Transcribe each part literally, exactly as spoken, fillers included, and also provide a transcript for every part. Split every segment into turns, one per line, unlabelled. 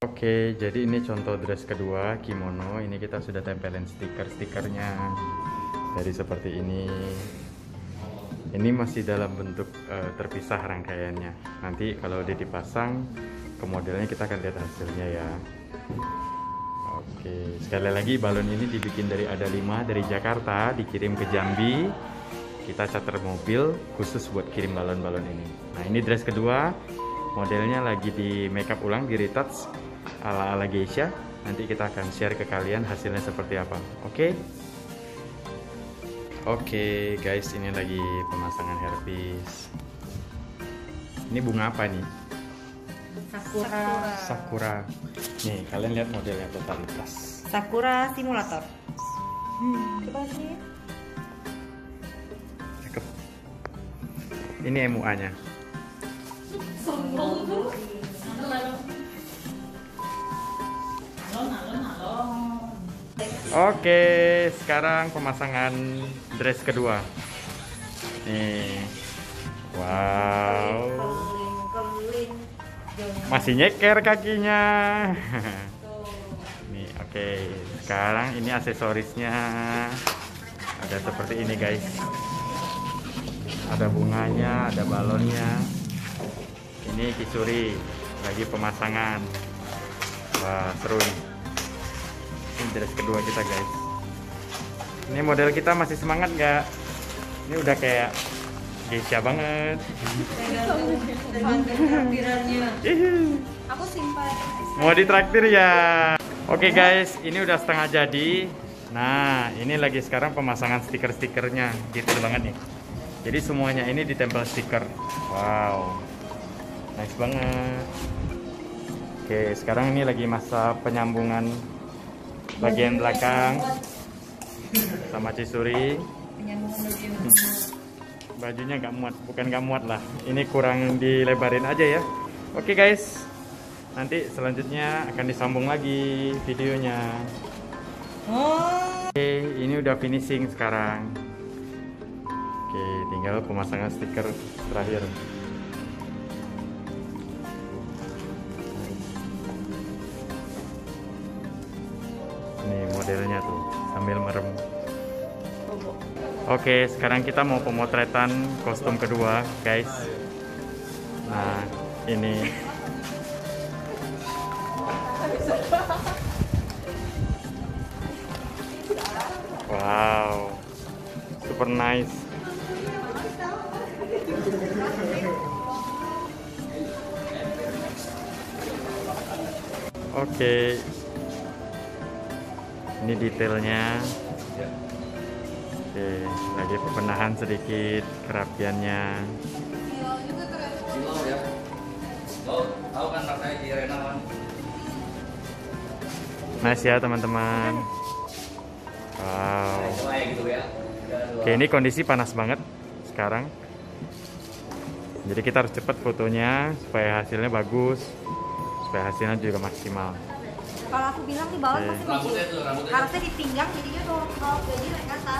Oke, jadi ini contoh dress kedua, kimono. Ini kita sudah tempelin stiker-stikernya dari seperti ini. Ini masih dalam bentuk uh, terpisah rangkaiannya. Nanti kalau udah dipasang ke modelnya kita akan lihat hasilnya ya. Oke, sekali lagi balon ini dibikin dari Ada lima dari Jakarta, dikirim ke Jambi. Kita charter mobil khusus buat kirim balon-balon ini. Nah, ini dress kedua. Modelnya lagi di makeup ulang, di retouch ala-ala geisha. Nanti kita akan share ke kalian hasilnya seperti apa. Oke? Oke guys, ini lagi pemasangan hairpiece. Ini bunga apa nih?
Sakura.
Sakura. Nih, kalian lihat modelnya totalitas.
Sakura simulator. Hmm, coba sih.
Cakep. Ini M U A-nya. Oke, sekarang pemasangan dress kedua. Nih. Wow. Masih nyeker kakinya. Nih, oke. Sekarang ini aksesorisnya ada seperti ini, guys. Ada bunganya, ada balonnya. Ini Kisuri lagi pemasangan. Wah, seru nih. Ini dress kedua kita, guys. Ini model kita masih semangat nggak? Ini udah kayak geisha banget.
Aku simpan.
Mau ditraktir ya? Oke guys, ini udah setengah jadi. Nah, ini lagi sekarang pemasangan stiker-stikernya. Detail banget nih. Jadi semuanya ini ditempel stiker. Wow, nice banget. Oke, sekarang ini lagi masa penyambungan bagian belakang sama Cisuri. Bajunya nggak muat, bukan nggak muat lah. Ini kurang dilebarin aja ya. Oke guys, nanti selanjutnya akan disambung lagi videonya. Oke, ini udah finishing sekarang. Oke, tinggal pemasangan stiker terakhir. Nih modelnya tuh sambil merem. Oke, sekarang kita mau pemotretan kostum kedua, guys. Nah, ini wow, super nice. Oke, ini detailnya. Oke, lagi pembenahan sedikit kerapiannya. Nice ya teman-teman. Wow. Oke, ini kondisi panas banget sekarang. Jadi kita harus cepat fotonya supaya hasilnya bagus, supaya hasilnya juga maksimal.
Kalau aku bilang di bawah masih kecil, harusnya di pinggang jadinya tuh kalau jadi naik ke atas.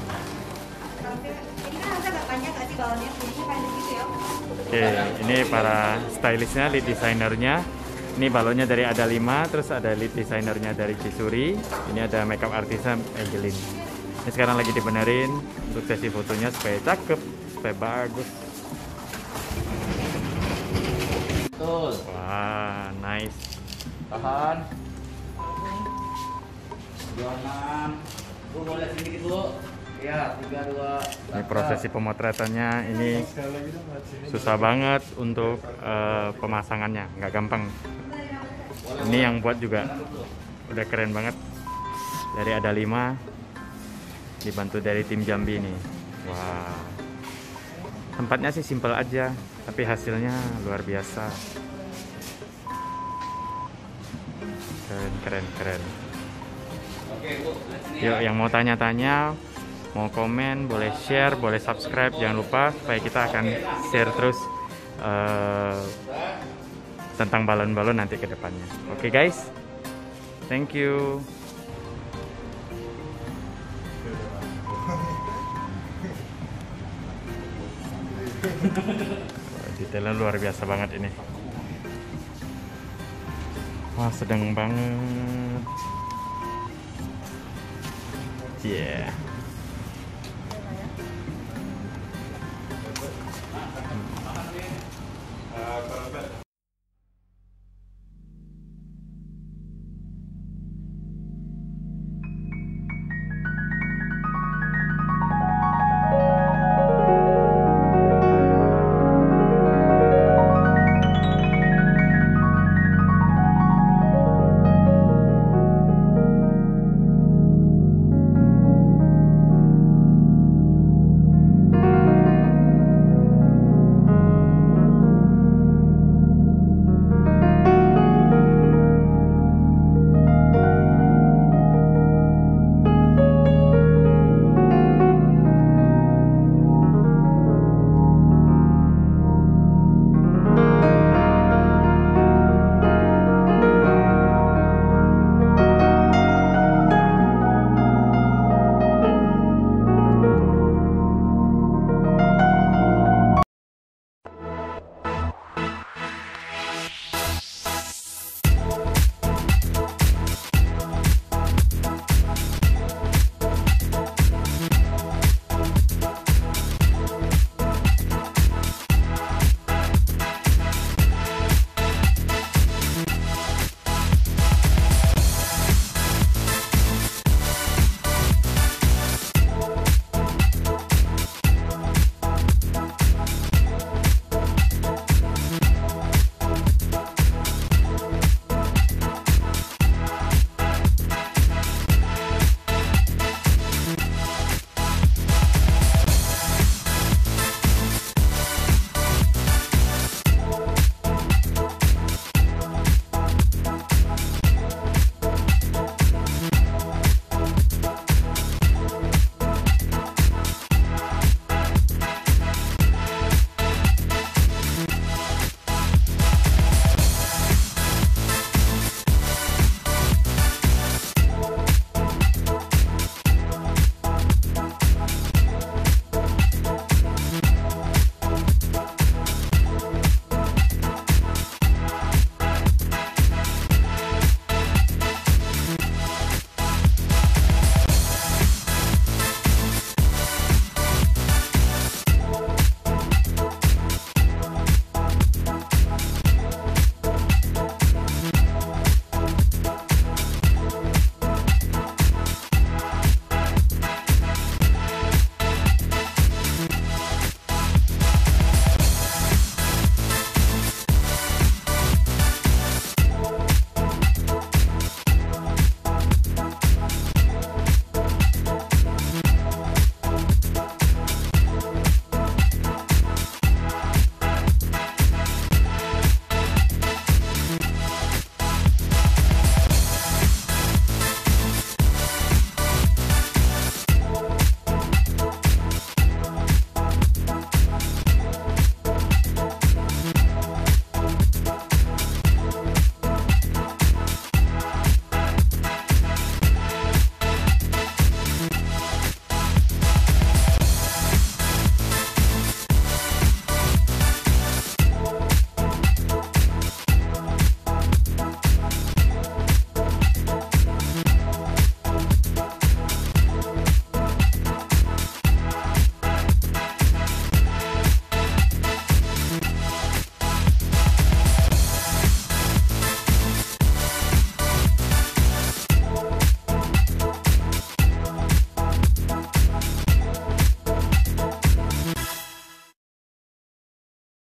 Ini kan harusnya agak panjang nggak sih bawahnya, jadinya pendek gitu ya.
Oke, ini para stylistnya, lead desainernya. Ini balonnya dari Ada lima, terus ada lead desainernya dari Cisuri. Ini ada makeup artisnya Angelin. Ini sekarang lagi dibenerin untuk sesi fotonya supaya cakep, supaya bagus.
Betul.
Wah, nice.
Tahan. dua puluh enam. Bu, boleh sedikit dulu. Ya, tiga dua.
Ini prosesi pemotretannya ini susah banget untuk uh, pemasangannya, nggak gampang. Ini yang buat juga udah keren banget dari Ada lima, dibantu dari tim Jambi nih. Wah, tempatnya sih simple aja, tapi hasilnya luar biasa. Keren, keren, keren. Yuk, yang mau tanya-tanya, mau komen, boleh share, boleh subscribe. Jangan lupa supaya kita akan share terus uh, tentang balon-balon nanti ke depannya. Oke okay, guys, thank you. Detailnya luar biasa banget ini. Wah, sedang banget. Yeah.